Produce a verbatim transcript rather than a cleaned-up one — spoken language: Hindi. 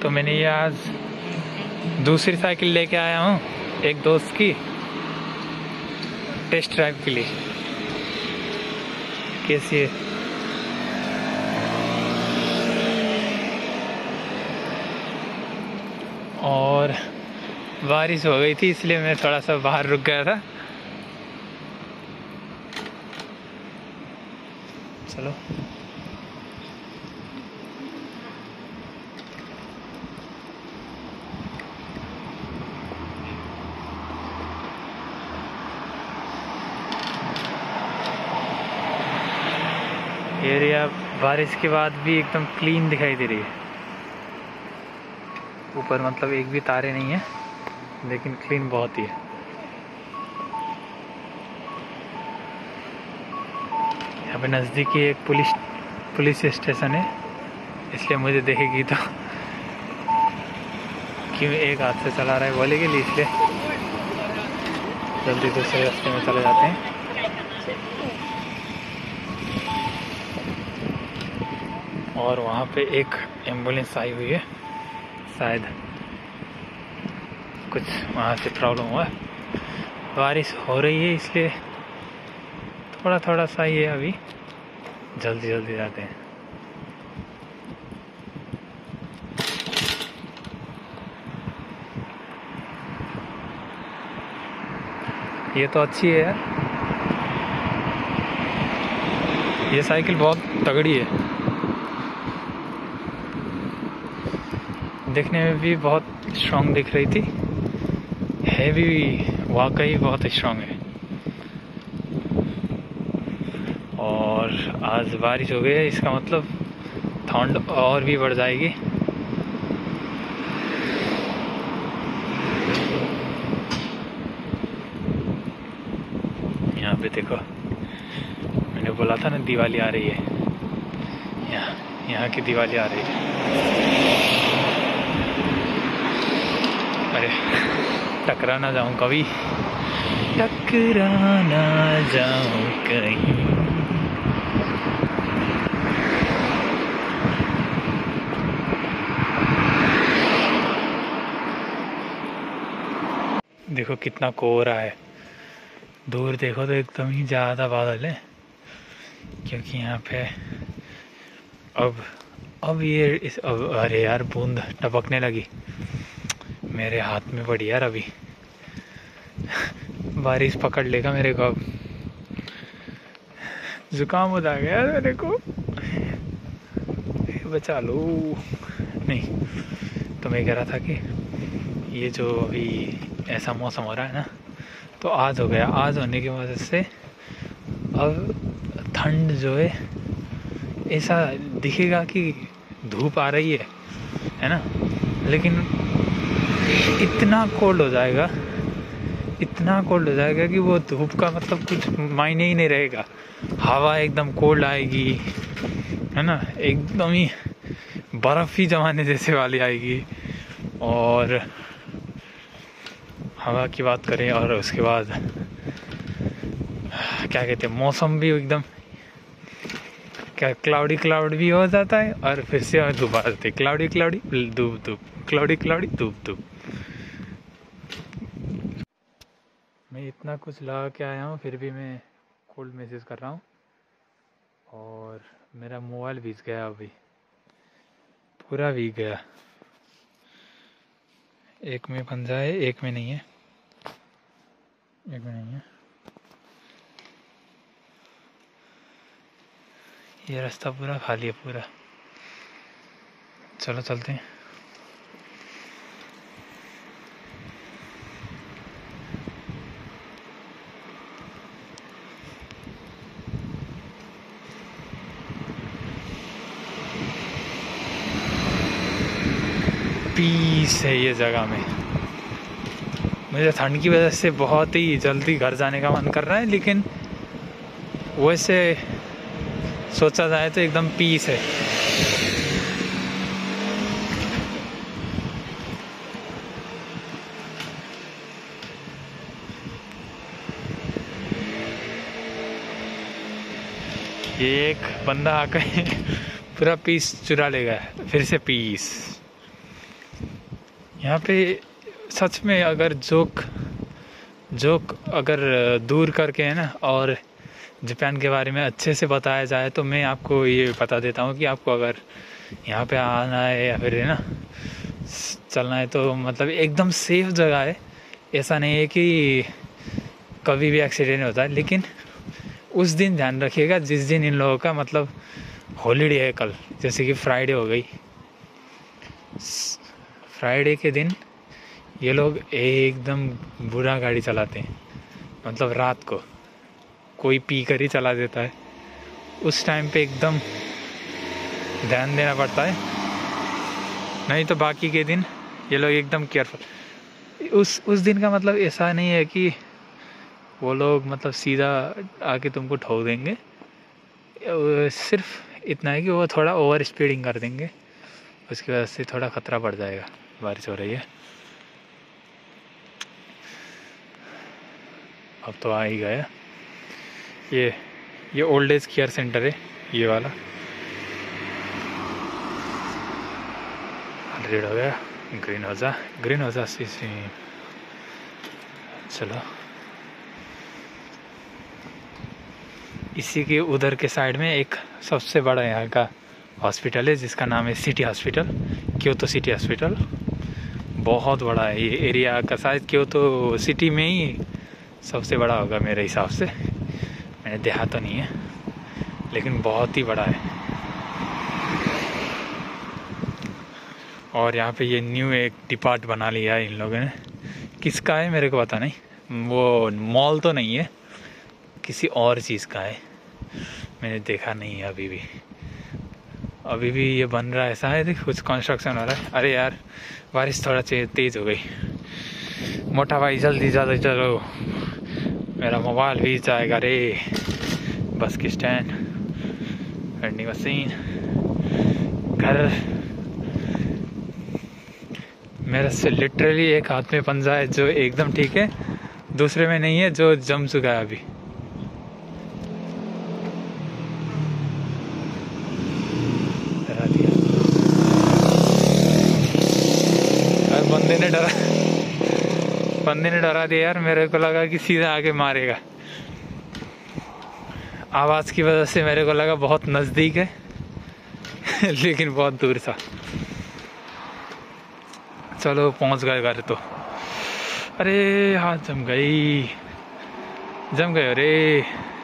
तो मैंने ये आज दूसरी साइकिल लेके आया हूँ एक दोस्त की टेस्ट ड्राइव के लिए। कैसी है? और बारिश हो गई थी इसलिए मैं थोड़ा सा बाहर रुक गया था। चलो एरिया बारिश के बाद भी एकदम क्लीन दिखाई दे रही है। ऊपर मतलब एक भी तारे नहीं है, लेकिन क्लीन बहुत ही है। यहाँ पे नज़दीक ही एक पुलिस पुलिस स्टेशन है, इसलिए मुझे देखेगी तो क्यों एक हाथ से चला रहा है बोलेगी, इसलिए जल्दी दूसरे रास्ते में चले जाते हैं। और वहाँ पे एक एम्बुलेंस आई हुई है, शायद कुछ वहाँ से प्रॉब्लम हुआ। बारिश हो रही है इसलिए थोड़ा थोड़ा सा ही है, अभी जल्दी जल्दी जाते हैं। ये तो अच्छी है यार, ये साइकिल बहुत तगड़ी है, देखने में भी बहुत स्ट्रॉन्ग दिख रही थी, है भी वाकई बहुत स्ट्रॉन्ग है। और आज बारिश हो गई है, इसका मतलब ठंड और भी बढ़ जाएगी। यहाँ पे देखो, मैंने बोला था ना दिवाली आ रही है, यहाँ यहाँ की दिवाली आ रही है। अरे टकरा ना जाऊं कभी, टकरा ना जाऊं कहीं। देखो कितना कोहरा है, दूर देखो तो एकदम ही ज़्यादा बादल है, क्योंकि यहाँ पे अब अब ये इस अब अरे यार बूंद टपकने लगी, मेरे हाथ में पड़ी यार। अभी बारिश पकड़ लेगा मेरे को, अब जुकाम हो जाएगा यार मेरे को, बचा लो। नहीं तो मैं कह रहा था कि ये जो अभी ऐसा मौसम हो रहा है ना, तो आज हो गया, आज होने की वजह से अब ठंड जो है ऐसा दिखेगा कि धूप आ रही है है ना, लेकिन इतना कोल्ड हो जाएगा, इतना कोल्ड हो जाएगा कि वो धूप का मतलब कुछ मायने ही नहीं रहेगा। हवा एकदम कोल्ड आएगी, है ना, एकदम ही बर्फ ही जमाने जैसे वाली आएगी। और हवा की बात करें, और उसके बाद क्या कहते हैं, मौसम भी एकदम क्या क्लाउडी क्लाउड भी हो जाता है, और फिर से धूप आ जाती है, क्लाउडी क्लाउडी धूप धूप, क्लाउडी क्लाउडी धूप धूप। मैं इतना कुछ लगा के आया हूँ, फिर भी मैं कोल्ड महसूस कर रहा हूँ। और मेरा मोबाइल भीग गया, अभी पूरा भीग गया। एक में पंजा है, एक में नहीं है, एक में नहीं है। ये रास्ता पूरा खाली है पूरा। चलो चलते हैं। पीस है ये जगह में। मुझे ठंड की वजह से बहुत ही जल्दी घर जाने का मन कर रहा है, लेकिन वैसे सोचा जाए तो एकदम पीस है। ये एक बंदा आकर पूरा पीस चुरा ले गया, फिर से पीस। यहाँ पे सच में अगर जोक जोक अगर दूर करके है ना और जापान के बारे में अच्छे से बताया जाए तो मैं आपको ये बता देता हूँ कि आपको अगर यहाँ पे आना है या फिर है ना चलना है तो मतलब एकदम सेफ जगह है। ऐसा नहीं है कि कभी भी एक्सीडेंट होता है, लेकिन उस दिन ध्यान रखिएगा जिस दिन इन लोगों का मतलब हॉलीडे है कल, जैसे कि फ्राइडे हो गई। फ्राइडे के दिन ये लोग एकदम बुरा गाड़ी चलाते हैं, मतलब रात को कोई पी कर ही चला देता है। उस टाइम पे एकदम ध्यान देना पड़ता है, नहीं तो बाकी के दिन ये लोग एकदम केयरफुल। उस उस दिन का मतलब ऐसा नहीं है कि वो लोग मतलब सीधा आके तुमको ठोक देंगे, सिर्फ इतना है कि वो थोड़ा ओवर स्पीडिंग कर देंगे, उसकी वजह से थोड़ा खतरा बढ़ जाएगा। बारिश हो रही है, अब तो आ ही गया। ये ये ओल्ड एज केयर सेंटर है ये वाला। रेड हो गया, ग्रीन हो जा ग्रीन हो जा सी सी चलो इसी के उधर के साइड में एक सबसे बड़ा यहाँ का हॉस्पिटल है जिसका नाम है city hospital, Kyoto city hospital. बहुत बड़ा है ये एरिया का, शायद क्योतो सिटी में ही सबसे बड़ा होगा मेरे हिसाब से, मैंने देखा तो नहीं है लेकिन बहुत ही बड़ा है। और यहाँ पे ये न्यू एक डिपार्ट बना लिया है इन लोगों ने, किसका है मेरे को पता नहीं, वो मॉल तो नहीं है, किसी और चीज़ का है, मैंने देखा नहीं है अभी भी। अभी भी ये बन रहा है, ऐसा है देख कुछ कंस्ट्रक्शन हो रहा है। अरे यार बारिश थोड़ा तेज़ हो गई, मोटा भाई जल्दी जल्दी चलो, मेरा मोबाइल भी जाएगा रे। बस की स्टैंड, वेंडिंग मशीन, घर। मेरा से लिटरली एक हाथ में पंजा है जो एकदम ठीक है, दूसरे में नहीं है जो जम चुका है अभी। डरा दिया अरे बंदे ने डरा बंदे ने डरा दिया यार, मेरे को लगा कि सीधा आके मारेगा। आवाज़ की वजह से मेरे को लगा बहुत नज़दीक है लेकिन बहुत दूर था। चलो पहुंच गए घर तो। अरे हाथ जम गई जम गए अरे